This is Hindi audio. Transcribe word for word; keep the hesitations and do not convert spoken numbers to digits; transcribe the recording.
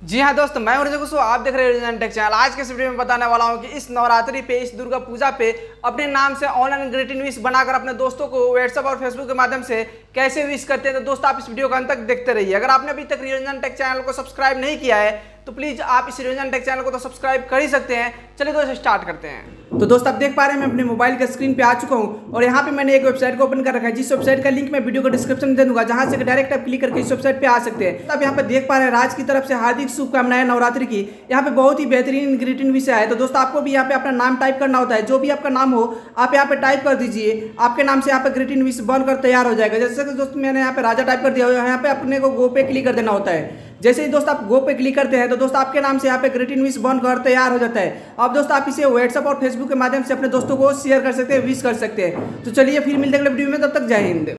जी हाँ दोस्तों, मैं हूं रजत कुशवाहा, आप देख रहे हैं टेक चैनल। आज के इस वीडियो में बताने वाला हूं कि इस नवरात्रि पे, इस दुर्गा पूजा पे अपने नाम से ऑनलाइन ग्रीटिंग विश बनाकर अपने दोस्तों को व्हाट्सएप और फेसबुक के माध्यम से कैसे विश करते हैं। तो दोस्तों आप इस वीडियो का अंत तक देखते रहिए। अगर आपने अभी तक रियोजन टेक चैनल को सब्सक्राइब नहीं किया है तो प्लीज आप इस रियोजन टेक चैनल को तो सब्सक्राइब कर ही सकते हैं। चलिए दोस्तों स्टार्ट करते हैं। तो दोस्त आप देख पा रहे हैं मैं अपने मोबाइल के स्क्रीन पे आ चुका हूं और यहाँ पे मैंने एक वेबसाइट को ओपन कर रखा है, जिस वेबसाइट का लिंक मैं वीडियो को डिस्क्रिप्शन में दे दूंगा, जहां से डायरेक्ट आप क्लिक करके इस वेबसाइट पे आ सकते हैं। आप यहाँ पे देख पा रहे हैं राज की तरफ से हार्दिक शुभकामनाएं नवरात्रि की। यहाँ पे बहुत ही बेहतरीन ग्रीटिंग विश है। तो दोस्तों आपको भी यहाँ पे अपना नाम टाइप करना होता है, जो भी आपका नाम हो आप यहाँ पे टाइप कर दीजिए। आपके नाम से यहाँ पे ग्रीटिंग विश बनकर तैयार हो जाएगा। जैसे कि दोस्तों मैंने यहाँ पे राजा टाइप कर दिया, यहाँ पे अपने को गो पे क्लिक कर देना होता है। जैसे ही दोस्त आप गो पे क्लिक करते हैं तो दोस्त आपके नाम से यहाँ पे ग्रीटिंग विश बनकर तैयार हो जाता है। अब दोस्त आप इसे व्हाट्सएप और फेसबुक के माध्यम से अपने दोस्तों को शेयर कर सकते हैं, विश कर सकते हैं। तो चलिए फिर मिलते हैं अगले वीडियो में, तब तक जय हिंद।